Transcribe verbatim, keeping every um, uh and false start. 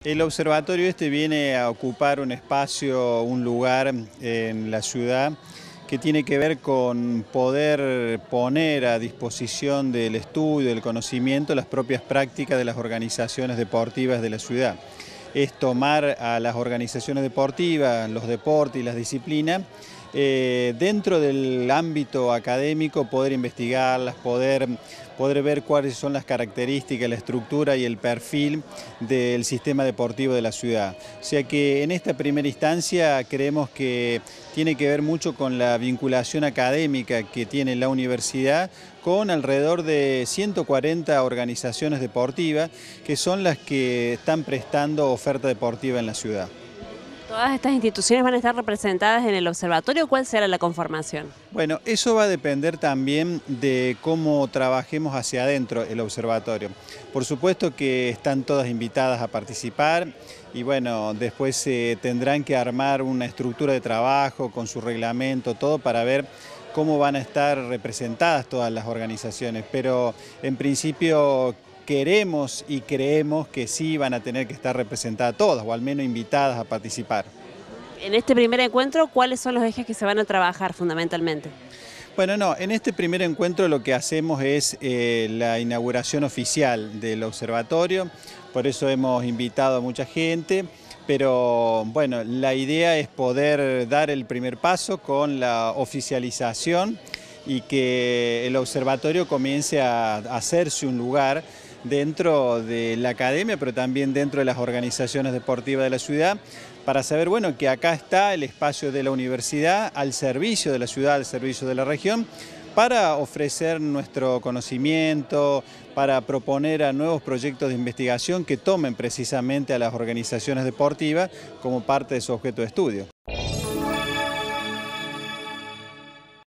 El observatorio este viene a ocupar un espacio, un lugar en la ciudad que tiene que ver con poder poner a disposición del estudio, del conocimiento, las propias prácticas de las organizaciones deportivas de la ciudad. Es tomar a las organizaciones deportivas, los deportes y las disciplinas, eh, dentro del ámbito académico, poder investigarlas, poder, poder ver cuáles son las características, la estructura y el perfil del sistema deportivo de la ciudad. O sea que en esta primera instancia creemos que tiene que ver mucho con la vinculación académica que tiene la universidad con alrededor de ciento cuarenta organizaciones deportivas que son las que están prestando oferta deportiva en la ciudad. ¿Todas estas instituciones van a estar representadas en el observatorio? ¿Cuál será la conformación? Bueno, eso va a depender también de cómo trabajemos hacia adentro el observatorio. Por supuesto que están todas invitadas a participar y bueno, después se eh, tendrán que armar una estructura de trabajo con su reglamento, todo para ver cómo van a estar representadas todas las organizaciones, pero en principio queremos y creemos que sí van a tener que estar representadas todas, o al menos invitadas a participar. En este primer encuentro, ¿cuáles son los ejes que se van a trabajar fundamentalmente? Bueno, no, en este primer encuentro lo que hacemos es eh, la inauguración oficial del observatorio, por eso hemos invitado a mucha gente, pero bueno, la idea es poder dar el primer paso con la oficialización y que el observatorio comience a hacerse un lugar dentro de la academia, pero también dentro de las organizaciones deportivas de la ciudad, para saber bueno, que acá está el espacio de la universidad al servicio de la ciudad, al servicio de la región, para ofrecer nuestro conocimiento, para proponer a nuevos proyectos de investigación que tomen precisamente a las organizaciones deportivas como parte de su objeto de estudio.